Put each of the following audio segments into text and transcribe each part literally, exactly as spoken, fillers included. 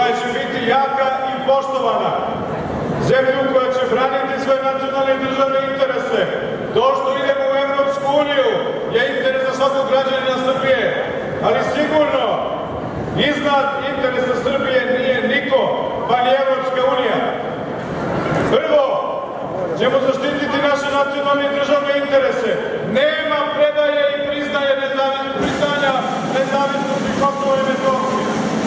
koja će biti jaka i poštovana, zemlju koja će braniti svoje nacionalne i državne interese. To što idemo u Evropsku uniju je interes za svakog građanina Srbije, ali sigurno iznad interesa Srbije nije niko, pa ni Evropska unija. Prvo, ćemo zaštititi naše nacionalne i državne interese. Nema predaje i priznaje priznanja nezavisnosti Kosova i Metohije.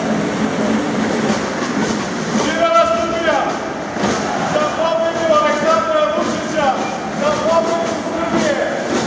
Živela Srbija! Da pobedimo Aleksandra Vučića! Da pobedimo Srbije!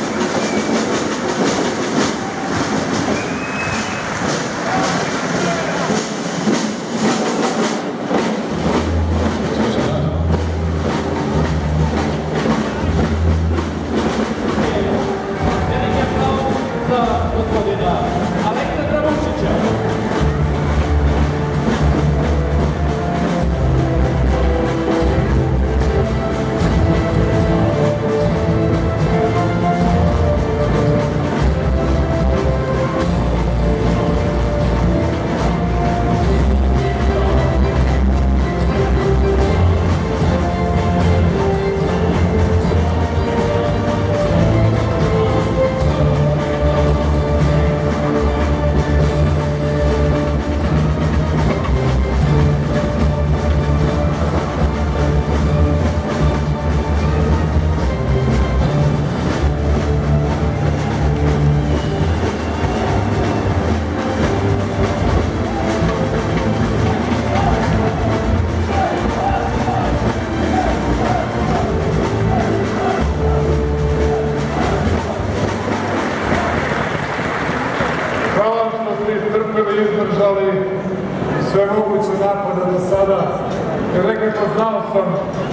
izdržali sve moguće napade do sada, jer nekako znao sam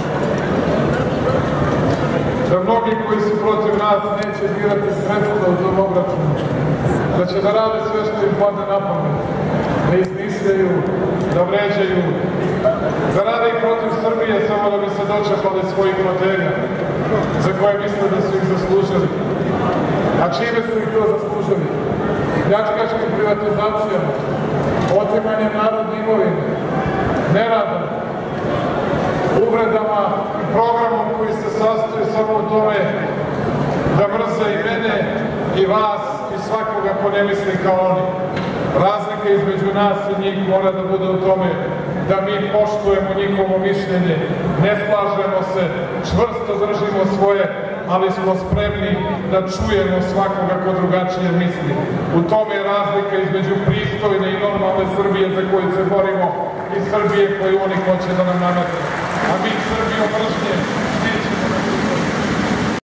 da mnogi koji su protiv nas neće birati sredstva u tom obračunu, da će da rade sve što im padne na pamet, da izmišljaju, da vređaju, da rade i protiv Srbije samo da bi se dočepali svojih fotelja, za koje misle da su ih zaslužili. A čime su ih to zaslužili? Pljačkaškim privatizacijama, otimanjem narodne imovine, neradom, uvredama i programom koji se sastoji samo u tome da mrze i mene, i vas, i svakoga ko ne misli kao oni. Razlika između nas i njih mora da bude u tome da mi poštujemo njihovo mišljenje, ne slažemo se, čvrsto držimo svoje, ali smo spremni da čujemo svakoga ko drugačije misli. U tome je razlika između pristojne i normalne Srbije za koju se borimo i Srbije koju oni hoće da nam nametnu.